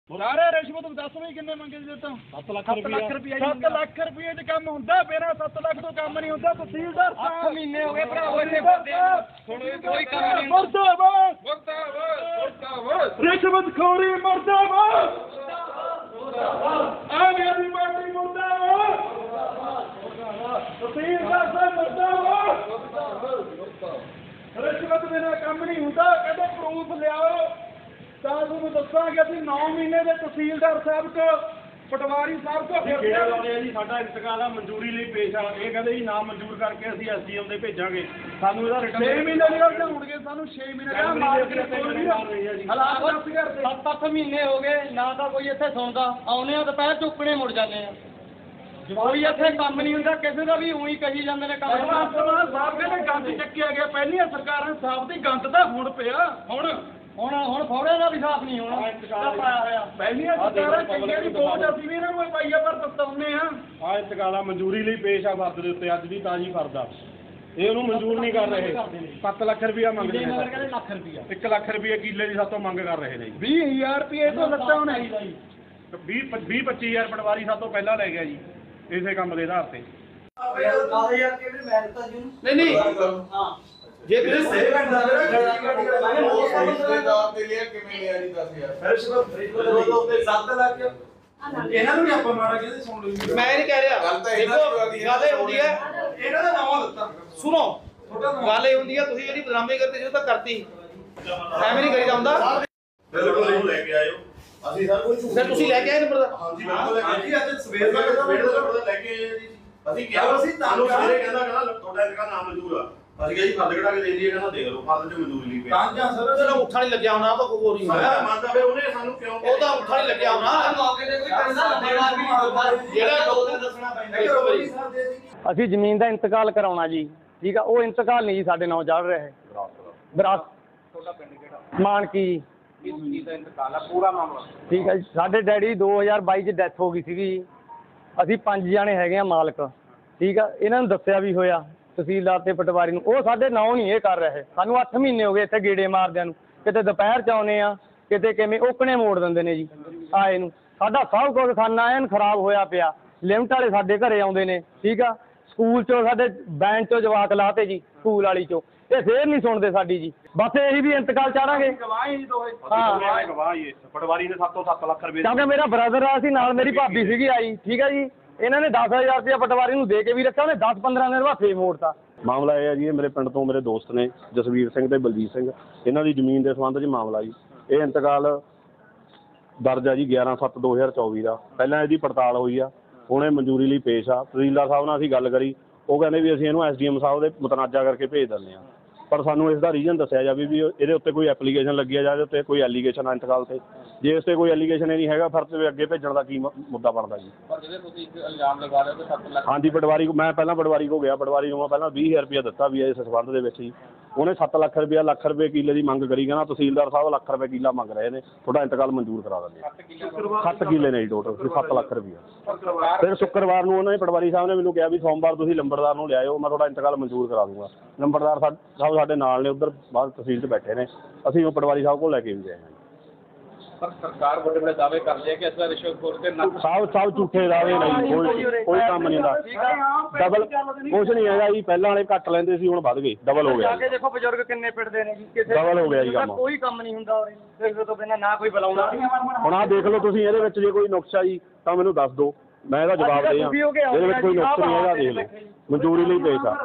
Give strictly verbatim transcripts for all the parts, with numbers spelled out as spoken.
सारे रिश्वत दस भी किन्ने मंगे तो सत्त लाख रुपया सत्त लाख रुपये च काम हुंदा मेरा सत्त लाख तो काम नहीं हुंदा तहसीलदार अठ महीने हो गए भराओ इत्थे कोई काम नहीं मुर्दाबाद मुर्दाबाद रिश्वतखोरी मुर्दाबाद आम आदमी पार्टी मुर्दाबाद तहसीलदार साहब मुर्दाबाद रिश्वत बिना काम नहीं हुंदा कहते प्रूफ लियाओ ਤੁਹਾਨੂੰ ਦੱਸਾਂਗੇ ਅਸੀਂ नौ ਮਹੀਨੇ ਦੇ ਤਹਿਸੀਲਦਾਰ ਸਾਹਿਬ ਤੋਂ ਪਟਵਾਰੀ ਸਾਹਿਬ ਤੋਂ ਫਿਰ ਲਾਉਂਦੇ ਆ ਜੀ ਸਾਡਾ ਇੰਤਕਾਲ ਆ ਮਨਜ਼ੂਰੀ ਲਈ ਪੇਸ਼ ਆ ਇਹ ਕਹਿੰਦੇ ਜੀ ਨਾ ਮਨਜ਼ੂਰ ਕਰਕੇ ਅਸੀਂ ਐਸਡੀਐਮ ਦੇ ਭੇਜਾਂਗੇ ਸਾਨੂੰ ਇਹਦਾ ਰਿਟਰਨ ਛੇ ਮਹੀਨੇ ਦੀ ਗੱਲ ਹੋਣਗੇ ਸਾਨੂੰ ਛੇ ਮਹੀਨੇ ਦਾ ਮਾਰਕੀਟ ਹਾਲਾਤ ਦੱਸ ਕਰ ਸੱਤ ਅੱਠ ਮਹੀਨੇ ਹੋ ਗਏ ਨਾ ਤਾਂ ਕੋਈ ਇੱਥੇ ਸੁਣਦਾ ਆਉਨੇ ਆ ਦੁਪਹਿਰ ਚੁੱਕਣੇ ਮੁੜ ਜਾਂਦੇ ਆ ਕੋਈ ਇੱਥੇ ਕੰਮ ਨਹੀਂ ਹੁੰਦਾ ਕਿਸੇ ਦਾ ਵੀ ਉਹੀ ਕਹੀ ਜਾਂਦੇ ਨੇ ਕੰਮ ਸਾਹਿਬ ਕਹਿੰਦੇ ਗੰਦ ਚੱਕਿਆ ਗਿਆ ਪਹਿਲੀਆਂ ਸਰਕਾਰਾਂ ਸਾਹਿਬ ਦੀ ਗੰਦ ਤਾਂ ਹੁਣ ਪਿਆ ਹੁਣ ਹੁਣ ਹੁਣ ਫੌੜੇ ਦਾ ਵੀ ਸਾਫ ਨਹੀਂ ਹੋਣਾ ਪਾਇਆ ਹੋਇਆ ਪਹਿਲੀਆਂ ਸਰਕਾਰਾਂ ਚੰਗੀਆਂ ਦੀ ਬੋਝ ਅਸੀਂ ਵੀ ਇਹਨਾਂ ਨੂੰ ਪਾਈਆ ਪਰ ਦਸਤਾਉਨੇ ਆ ਆ ਇੰਤਕਾਲਾ ਮਨਜ਼ੂਰੀ ਲਈ ਪੇਸ਼ ਆ ਫਰਦ ਦੇ ਉੱਤੇ ਅੱਜ ਵੀ ਤਾਜੀ ਫਰਦਾ ਇਹ ਉਹਨੂੰ ਮਨਜ਼ੂਰ ਨਹੀਂ ਕਰ ਰਹੇ ਸੱਤ ਲੱਖ ਰੁਪਇਆ ਮੰਗਦੇ ਨੇ ਕਹਿੰਦੇ ਲੱਖ ਰੁਪਇਆ ਇੱਕ ਲੱਖ ਰੁਪਏ ਕਿੱਲੇ ਦੀ ਸਾਤੋਂ ਮੰਗ ਕਰ ਰਹੇ ਨੇ ਜੀ ਵੀਹ ਹਜ਼ਾਰ ਰੁਪਏ ਤੋਂ ਲੱਤਾਂ ਹੋਣਾ ਜੀ ਵੀਹ ਵੀਹ ਪੱਚੀ ਹਜ਼ਾਰ ਪਟਵਾਰੀ ਸਾਤੋਂ ਪਹਿਲਾਂ ਲੈ ਗਿਆ ਜੀ ਇਸੇ ਕੰਮ ਦੇ ਆਧਾਰ ਤੇ ਨਹੀਂ ਨਹੀਂ ਹਾਂ ਜੇ ਤੁਸੀਂ ਸਹੀ ਕਰਦਾ ਹੈ ਨਾ ਉਹ ਰਿਸ਼ਤੇਦਾਰ ਦੇ ਲਈ ਕਿਵੇਂ ਲਿਆ ਜੀ ਦਸ ਹਜ਼ਾਰ ਰਿਸ਼ਵਤ ਸੱਤ ਲੱਖ ਇਹਨਾਂ ਨੂੰ ਵੀ ਆਪਾਂ ਮਾੜਾ ਕਹਿੰਦੇ ਸੁਣ ਲਓ ਮੈਂ ਨਹੀਂ ਕਹਿ ਰਿਹਾ ਗੱਲ ਤਾਂ ਇਹਨਾਂ ਦੀ ਗੱਲ ਇਹ ਹੁੰਦੀ ਹੈ ਇਹਨਾਂ ਦਾ ਨਾਮ ਦਿੱਤਾ ਸੁਣੋ ਗੱਲ ਇਹ ਹੁੰਦੀ ਹੈ ਤੁਸੀਂ ਜਿਹੜੀ ਬਦਨਾਮੀ ਕਰਦੇ ਜੋ ਤਾਂ ਕਰਤੀ ਐਵੇਂ ਨਹੀਂ ਕਰੀ ਜਾਂਦਾ ਬਿਲਕੁਲ ਇਹਨੂੰ ਲੈ ਕੇ ਆਇਓ ਅਸੀਂ ਸਰ ਕੋਈ ਸਰ ਤੁਸੀਂ ਲੈ ਕੇ ਆਏ ਨੰਬਰ ਦਾ ਹਾਂਜੀ ਬਿਲਕੁਲ ਲੈ ਕੇ ਆਏ ਅੱਜ ਸਵੇਰ ਦਾ ਸਵੇਰ ਦਾ ਨੰਬਰ ਲੈ ਕੇ ਆਏ ਜੀ ਅਸੀਂ ਕਿਹਾ ਅਸੀਂ ਤੁਹਾਨੂੰ ਸਵੇਰੇ ਕਹਿੰਦਾ ਕਹਿੰਦਾ ਤੁਹਾਡਾ ਇਹਦਾ ਨਾਮ ਮਨਜ਼ੂਰ ਆ ਅਸੀਂ ਕਿਹਾ ਜੀ ਫਰਦ ਕਢਾ ਕੇ ਦੇ ਦਈਏ ਕਹਿੰਦਾ ਦੇਖ ਲਓ ਫਰਦ ਚ ਮਨਜ਼ੂਰੀ ਲਈ ਪਿਆ ਤਾਂ ਜਾਂ ਸਰ ਜਿਹੜਾ ਉੱਠਾ ਨਹੀਂ ਲੱਗਿਆ ਹੋਣਾ ਤਾਂ ਕੋਈ ਹੋਰ ਨਹੀਂ ਹੋਇਆ ਮੰਨਦਾ ਫਿਰ ਉਹਨੇ ਸਾਨੂੰ ਕਿਉਂ ਉਹ ਤਾਂ ਉੱਠਾ ਨਹੀਂ ਲੱਗਿਆ ਹੋਣਾ ਮੌਕੇ ਤੇ ਕੋਈ ਪੈਸਾ ਦੇਣਾ ਵੀ ਨਹੀਂ ਜਿਹੜਾ ਦੋ ਦਿਨ ਦੱਸਣਾ ਪੈਂਦਾ ਇੱਕੋ ਵਾਰੀ ਅਸੀਂ ਜ਼ਮੀਨ ਦਾ ਇੰਤਕਾਲ ਕਰਾਉਣਾ ਜੀ ਠੀਕ ਆ ਉਹ ਇੰਤਕਾਲ ਨਹੀਂ ਜੀ ਸਾਡੇ ਨਾਲ ਚੱਲ ਰਿਹਾ ਹੈ ਵਿਰਾਸਤ ਤੁਹਾਡਾ ਪਿੰਡ ਕਿਹੜਾ ਮਾਨਕੀ ਜੀ ਇਸ ਜ਼ਮੀਨ ਦਾ ਇੰਤਕਾਲ ਆ ਪੂਰਾ ਮਾਮਲਾ ਠੀਕ ਹੈ ਜੀ ਸਾਡੇ ਡੈਡੀ ਦੋ ਹਜ਼ਾਰ ਬਾਈ ਚ ਡੈਥ ਹੋ ਗਈ ਸੀਗੀ ਜੀ ਅਸੀਂ ਪੰਜ ਜਾਣੇ ਹੈਗੇ ਆ ਮਾਲਕ ਠੀਕ ਆ ਇਹਨਾਂ ਨੂੰ ਦੱਸਿਆ ਵੀ ਹੋਇਆ ਤਹਿਸੀਲਦਾਰ ਤੇ ਪਟਵਾਰੀ ਨੂੰ ਉਹ ਸਾਡੇ ਨਾਂ ਨਹੀਂ ਇਹ ਕਰ ਰਹੇ ਸਾਨੂੰ ਅੱਠ ਮਹੀਨੇ ਹੋ ਗਏ ਇੱਥੇ ਗੇੜੇ ਮਾਰਦਿਆਂ ਨੂੰ ਕਿਤੇ ਦੁਪਹਿਰ ਚ ਆਉਨੇ ਆ ਕਿਤੇ ਕਿਵੇਂ ਓਕਣੇ ਮੋੜ ਦਿੰਦੇ ਨੇ ਜੀ ਆਏ ਨੂੰ ਸਾਡਾ ਸਭ ਕੁਝ ਖਾਨਾ ਐਨ ਖਰਾਬ ਹੋਇਆ ਪਿਆ ਲਿਮਟ ਵਾਲੇ ਸਾਡੇ ਘਰੇ ਆਉਂਦੇ ਨੇ ਠੀਕ ਆ ਸਕੂਲ ਚੋਂ ਸਾਡੇ ਬੈਂਚ ਚੋਂ ਜਵਾਕ ਲਾਤੇ ਜੀ ਸਕੂਲ ਵਾਲੀ ਚੋਂ ਇਹ ਫੇਰ ਨਹੀਂ ਸੁਣਦੇ ਸਾਡੀ ਜੀ ਬਸ ਇਹੀ ਵੀ ਇੰਤਕਾਲ ਚਾੜਾਂਗੇ ਗਵਾਹੀ ਜੀ ਦੋਏ ਹਾਂ ਗਵਾਹੀ ਪਟਵਾਰੀ ਨੇ ਸੱਤ ਤੋਂ ਸੱਤ ਲੱਖ ਰੁਪਏ ਕਿਉਂਕਿ ਮੇਰਾ ਬ੍ਰਦਰ ਆ ਸੀ ਨਾਲ ਮੇਰੀ ਭਾਬੀ ਸੀਗੀ ਆਈ ਠੀਕ ਆ ਜੀ ਇਹਨਾਂ ਨੇ ਦਸ ਹਜ਼ਾਰ ਰੁਪਇਆ ਪਟਵਾਰੀ ਨੂੰ ਦੇ ਕੇ ਵੀ ਰੱਖਿਆ ਉਹਨੇ ਦਸ ਪੰਦਰਾਂ ਦਿਨ ਬਾਅਦ ਫੇਰ ਮੋੜਤਾ ਮਾਮਲਾ ਇਹ ਹੈ ਜੀ ਇਹ ਮੇਰੇ ਪਿੰਡ ਤੋਂ ਮੇਰੇ ਦੋਸਤ ਨੇ ਜਸਵੀਰ ਸਿੰਘ ਤੇ ਬਲਜੀਤ ਸਿੰਘ ਇਹਨਾਂ ਦੀ ਜ਼ਮੀਨ ਦੇ ਸੰਬੰਧ 'ਚ ਮਾਮਲਾ ਜੀ ਇਹ ਇੰਤਕਾਲ ਦਰਜ ਆ ਜੀ ਗਿਆਰਾਂ ਸੱਤ ਦੋ ਹਜ਼ਾਰ ਚੌਵੀ ਦਾ ਪਹਿਲਾਂ ਇਹਦੀ ਪੜਤਾਲ ਹੋਈ ਆ ਹੁਣ ਇਹ ਮਨਜ਼ੂਰੀ ਲਈ ਪੇਸ਼ ਆ ਤਹਿਸੀਲਦਾਰ ਸਾਹਿਬ ਨਾਲ ਅਸੀਂ ਗੱਲ ਕਰੀ ਉਹ ਕਹਿੰਦੇ ਵੀ ਅਸੀਂ ਇਹਨੂੰ ਐਸ ਡੀ ਐਮ ਸਾਹਿਬ ਦੇ ਮੁਤਨਾਜ਼ਾ ਕਰਕੇ ਭੇਜ ਦਿੰਦੇ ਹਾਂ ਪਰ ਸਾਨੂੰ ਇਸ ਦਾ ਰੀਜ਼ਨ ਦੱਸਿਆ ਜਾਵੇ ਵੀ ਇਹਦੇ ਉੱਤੇ ਕੋਈ ਐਪਲੀਕੇਸ਼ਨ ਲੱਗੀ ਆ ਜਾਂ ਇਹਦੇ ਉੱਤੇ ਕੋਈ ਐਲੀਗੇਸ਼ਨ ਆ ਇੰਤਕਾਲ 'ਤੇ ਜੇ ਇਸ 'ਤੇ ਕੋਈ ਐਲੀਗੇਸ਼ਨ ਹੀ ਨਹੀਂ ਹੈਗਾ ਫਿਰ ਤੇ ਅੱਗੇ ਭੇਜਣ ਦਾ ਕੀ ਮੁੱਦਾ ਬਣਦਾ ਜੀ ਪਰ ਜਿਹੜੇ ਤੁਸੀਂ ਇਲਜ਼ਾਮ ਲਗਾ ਰਹੇ ਹੋ ਸੱਤ ਲੱਖ ਹਾਂਜੀ ਪਟਵਾਰੀ ਕੋ ਮੈਂ ਪਹਿਲਾਂ ਪਟਵਾਰੀ ਕੋ ਗਿਆ ਪਟਵਾਰੀ ਨੂੰ ਮੈਂ ਪਹਿਲਾਂ ਵੀਹ ਹਜ਼ਾਰ ਰੁਪਇਆ ਦਿੱਤਾ ਵੀ ਇਸ ਸੰਬੰਧ ਦੇ ਵਿੱਚ ਹੀ ਉਹਨੇ ਸੱਤ ਲੱਖ ਰੁਪਇਆ ਲੱਖ ਰੁਪਏ ਕਿੱਲੇ ਦੀ ਮੰਗ ਕਰੀ ਕਹਿੰਦਾ ਤਹਿਸੀਲਦਾਰ ਸਾਹਿਬ ਲੱਖ ਰੁਪਏ ਕਿੱਲਾ ਮੰਗ ਰਹੇ ਨੇ ਤੁਹਾਡਾ ਇੰਤਕਾਲ ਮਨਜ਼ੂਰ ਕਰਾ ਦਿੰਦੇ ਸੱਤ ਕਿੱਲੇ ਨੇ ਜੀ ਟੋਟਲ ਸੱਤ ਲੱਖ ਰੁਪਇਆ ਫਿਰ ਸ਼ੁੱਕਰਵਾਰ ਨੂੰ ਉਹਨਾਂ ਨੇ ਪਟਵਾਰੀ ਸਾਹਿਬ ਨੇ ਮੈਨੂੰ ਕਿਹਾ ਵੀ ਸੋਮਵਾਰ ਤੁਸੀਂ ਲੰਬੜਦਾਰ ਨੂੰ ਲਿਆਇਓ ਮੈਂ ਤੁਹਾਡਾ ਇੰਤਕਾਲ ਮਨਜ਼ੂਰ ਕਰਾ ਦੂੰਗਾ ਲੰਬੜਦਾਰ ਸਾਹਿਬ ਸਾਡੇ ਨਾਲ ਨੇ ਉੱਧਰ ਬਾਹਰ ਤਹਿਸੀਲ 'ਚ ਬੈਠੇ ਨੇ ਅਸੀਂ ਉਹ ਪਟਵਾਰੀ ਸਾਹਿਬ ਕੋਲ ਲੈ ਕੇ ਵੀ ਗਏ ਹਾਂ ਪਰ ਸਰਕਾਰ ਵੱਡੇ ਵੱਡੇ ਦਾਅਵੇ ਕਰਦੀ ਹੈ ਕਿ ਇਸ ਵਾਰ ਰਿਸ਼ਵਤਖੋਰ ਤੇ ਸਭ ਸਭ ਝੂਠੇ ਦਾਅਵੇ ਨਹੀਂ ਕੋਈ ਕੋਈ ਕੰਮ ਨਹੀਂ ਹੁੰਦਾ ਡਬਲ ਕੁਛ ਨਹੀਂ ਹੈਗਾ ਜੀ ਪਹਿਲਾਂ ਵਾਲੇ ਘੱਟ ਲੈਂਦੇ ਸੀ ਹੁਣ ਵੱਧ ਗਏ ਡਬਲ ਹੋ ਗਿਆ ਦੇਖੋ ਬਜ਼ੁਰਗ ਕਿੰਨੇ ਪਿੱਟਦੇ ਨੇ ਜੀ ਕਿਸੇ ਡਬਲ ਹੋ ਗਿਆ ਜੀ ਕੰਮ ਕੋਈ ਕੰਮ ਨਹੀਂ ਹੁੰਦਾ ਦੇਖੋ ਤੋਂ ਬਿਨਾਂ ਨਾ ਕੋਈ ਬੁਲਾਉਂਦਾ ਹੁਣ ਆਹ ਦੇਖ ਲਓ ਤੁਸੀਂ ਇਹਦੇ ਵਿੱਚ ਜੇ ਕੋਈ ਨੁਕਸਾ ਜੀ ਤਾਂ ਮੈਨੂੰ ਦੱਸ ਦਿਓ ਮੈਂ ਇਹਦਾ ਜਵਾਬ ਦੇ ਹਾਂ ਇਹਦੇ ਵਿੱਚ ਕੋਈ ਨੁਕਸ ਨਹੀਂ ਹੈਗਾ ਦੇਖ ਲਓ ਮਨਜ਼ੂਰੀ ਲਈ ਪੇਸ਼ ਆ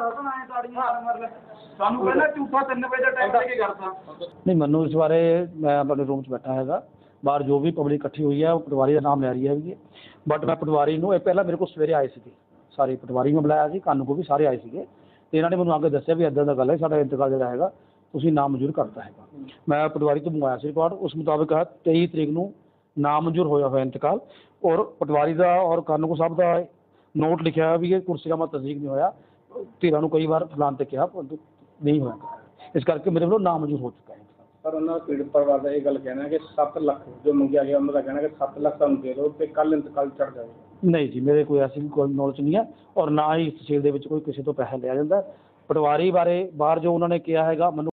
ਸਾਨੂੰ ਪਹਿਲਾਂ ਝੂਠਾ ਤਿੰਨ ਵਜੇ ਦਾ ਟਾਈਮ ਦੇ ਕੇ ਕਰਦਾ ਨਹੀਂ ਮੈਨੂੰ ਇਸ ਬਾਰੇ ਮੈਂ ਆਪਣੇ ਰੂਮ 'ਚ ਬੈਠਾ ਹੈਗਾ ਬਾਹਰ ਜੋ ਵੀ ਪਬਲਿਕ ਇਕੱਠੀ ਹੋਈ ਹੈ ਉਹ ਪਟਵਾਰੀ ਦਾ ਨਾਮ ਲੈ ਰਹੀ ਹੈਗੀ ਬਟ ਮੈਂ ਪਟਵਾਰੀ ਨੂੰ ਇਹ ਪਹਿਲਾਂ ਮੇਰੇ ਕੋਲ ਸਵੇਰੇ ਆਏ ਸੀਗੇ ਸਾਰੇ ਪਟਵਾਰੀ ਨੂੰ ਬੁਲਾਇਆ ਸੀ ਕਾਨੂੰ ਕੋ ਵੀ ਸਾਰੇ ਆਏ ਸੀਗੇ ਅਤੇ ਇਹਨਾਂ ਨੇ ਮੈਨੂੰ ਅੱਗੇ ਦੱਸਿਆ ਵੀ ਇੱਦਾਂ ਦਾ ਗੱਲ ਹੈ ਸਾਡਾ ਇੰਤਕਾਲ ਜਿਹੜਾ ਹੈਗਾ ਤੁਸੀਂ ਨਾਮ ਮਨਜ਼ੂਰ ਕਰਤਾ ਹੈਗਾ ਮੈਂ ਪਟਵਾਰੀ ਤੋਂ ਮੰਗਵਾਇਆ ਸੀ ਰਿਕਾਰਡ ਉਸ ਮੁਤਾਬਕ ਤੇਈ ਤਰੀਕ ਨੂੰ ਨਾਮ ਮਨਜ਼ੂਰ ਹੋਇਆ ਹੋਇਆ ਇੰਤਕਾਲ ਔਰ ਪਟਵਾਰੀ ਦਾ ਔਰ ਕਾਨੂੰ ਕੋ ਸਾਹਿਬ ਦਾ ਨੋਟ ਲਿਖਿਆ ਵੀ ਇਹ ਕੁਰਸੀਨਾਮਾ ਤਸਦੀਕ ਨਹੀਂ ਹੋਇਆ ਧੀਰਾਂ ਨੂੰ ਕਈ ਵਾਰ ਫਲਾਣ ਤੇ ਕਿਹਾ ਪਰੰਤੂ ਨਹੀਂ ਹੋਇਆ ਇਸ ਕਰਕੇ ਮੇਰੇ ਵੱਲੋਂ ਨਾਮ ਮਨਜ਼ੂਰ ਹੋ ਚੁੱਕਾ ਹੈ ਪਰ ਉਹਨਾਂ ਦਾ ਪੀੜਤ ਪਰਿਵਾਰ ਦਾ ਇਹ ਗੱਲ ਕਹਿਣਾ ਕਿ ਸੱਤ ਲੱਖ ਜੋ ਮੰਗਿਆ ਗਿਆ ਉਹਨਾਂ ਦਾ ਕਹਿਣਾ ਕਿ ਸੱਤ ਲੱਖ ਤੁਹਾਨੂੰ ਦੇ ਦਿਓ ਅਤੇ ਕੱਲ੍ਹ ਇੰਤਕਾਲ ਚੜ੍ਹ ਜਾਵੇ ਨਹੀਂ ਜੀ ਮੇਰੇ ਕੋਈ ਐਸੀ ਕੋਈ ਨੌਲੇਜ ਨਹੀਂ ਹੈ ਔਰ ਨਾ ਹੀ ਤਹਿਸੀਲ ਦੇ ਵਿੱਚ ਕੋਈ ਕਿਸੇ ਤੋਂ ਪੈਸਾ ਲਿਆ ਜਾਂਦਾ ਪਟਵਾਰੀ ਬਾਰੇ ਬਾਹਰ ਜੋ ਉਹਨਾਂ ਨੇ ਕਿਹਾ ਹੈਗਾ ਮੈਨੂੰ